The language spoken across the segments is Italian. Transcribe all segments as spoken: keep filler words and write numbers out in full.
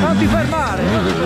Non ti fermare!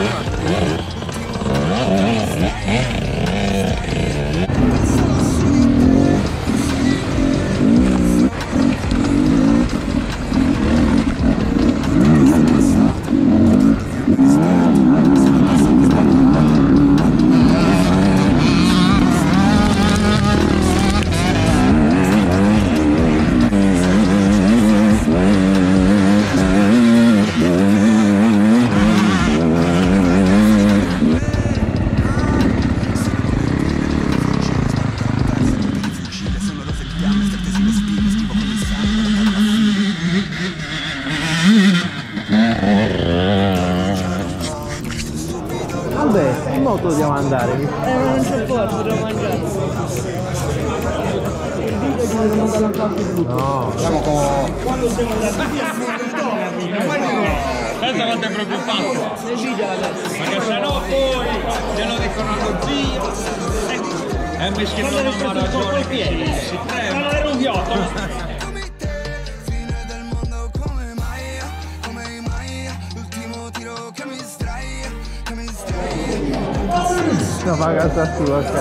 Vabbè, in moto dobbiamo andare. Eh, ma non c'è forza, devo mangiare. Il video ci devo mandare la parte di tutto. No. Siamo con... Quando siamo andati via, Pensa quanto è preoccupato. nel video adesso. Perché se no poi glielo dicono allo zio. E meschino non ha ragione. Si trema. Ma non era un ghiotto. No, ma casa sua, ok.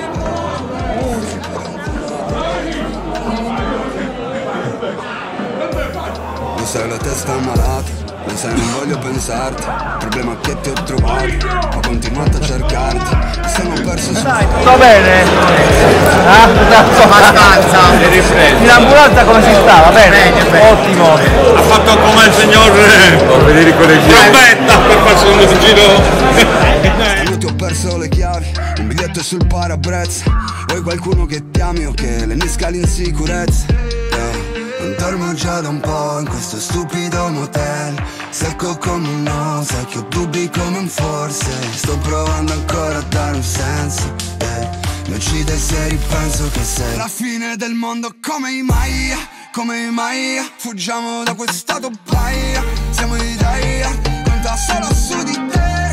Mi sai la testa malata, mi sai non voglio pensarti. Il problema è che ti ho trovato, ho continuato a cercarti. Mi sono perso su... Dai, tutto bene? Ah, abbastanza. L'ambulanza come si sta? Va bene? bene. Ottimo. Ha fatto come il signor Trombetta per farsi un giro. Ti ho perso le chiavi, un biglietto sul parabrezza. Vuoi qualcuno che ti ami o che le nisca l'insicurezza? Yeah. Non dormo già da un po' in questo stupido motel. Secco come un no, sai che ho dubbi come un forse. Sto provando ancora a dare un senso, yeah. Mi uccide se ripenso che sei la fine del mondo come i Maya, come i Maya. Fuggiamo da questa paia, siamo i Daya, conta solo su di te.